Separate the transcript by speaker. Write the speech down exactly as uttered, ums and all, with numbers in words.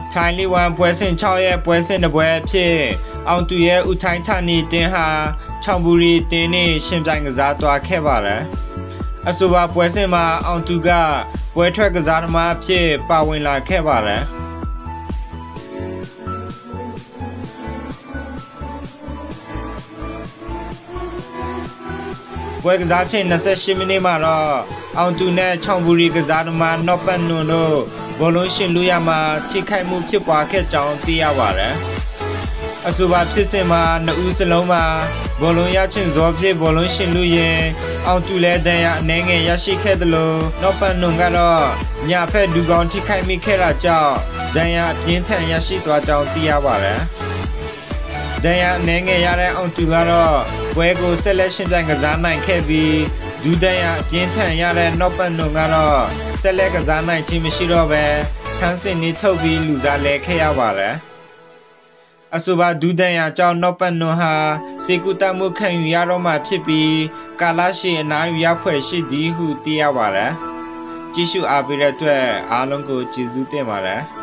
Speaker 1: ไทยลีวันပွဲစဉ်၆ရက်ပွဲစဉ်တစ်ပွဲအဖြစ်အောင်သူရဲ့ဥထိုင်းဌာနီတင်းဟာချောင်ဘူရီတင်းနဲ့ရှင်ပြိုင်ကစားသွားခဲ့ပါတယ်။အဆိုပါပွဲစဉ်မှာအောင်သူကပွဲထွက်ကစားသမားအဖြစ်ပါဝင်လာခဲ့ပါတယ်။ပွဲကစားချိန်၂၈မိနစ်မှာတော့အောင်သူနဲ့ချောင်ဘူရီကစားသမားနော့ပတ်နွန်တို့ဘောလုံးရှင်လူရမှာထိခိုက်မှုဖြစ်ပွားခဲ့ကြောင်းသိရပါတယ်။အဆိုပါဖြစ်စဉ်မှာနှစ်ဦးစလုံးမှာဘောလုံးရချင်စောဖြစ်ဘောလုံးရှင်လူရင်အောင်သူလည်းတန်ရအနေငယ်ရရှိခဲ့သလိုနော့ပတ်နွန်ကတော့ညာဖက်ဒူကောင်ထိခိုက်မိခဲ့တာကြောင့်တန်ရပြင်းထန်ရရှိသွားကြောင်းသိရပါတယ်။တန်ရအနေငယ်ရတဲ့အောင်သူကတော့ပွဲကိုဆက်လက်ရှင်ပြိုင်ကစားနိုင်ခဲ့ပြီးဒူတန်ရပြင်းထန်ရတဲ့နော့ပတ်နွန်ကတော့ဆက်လက်ကစားနိုင်ခြင်းမရှိတော့ဘဲခန်းစင်နေထုတ်ပြီးလူစားလဲခဲ့ရပါတယ်။အဆိုပါဒူဒန်ယာကြောင့်နော့ပတ်နွန်ဟာစေကူတမှုခံယူရတော့မှဖြစ်ပြီးကာလရှိအနားယူရဖွယ်ရှိသည်ဟုသိရပါတယ်။ကြည့်ရှုအားပေးတဲ့အတွက်အားလုံးကိုကျေးဇူးတင်ပါတယ်။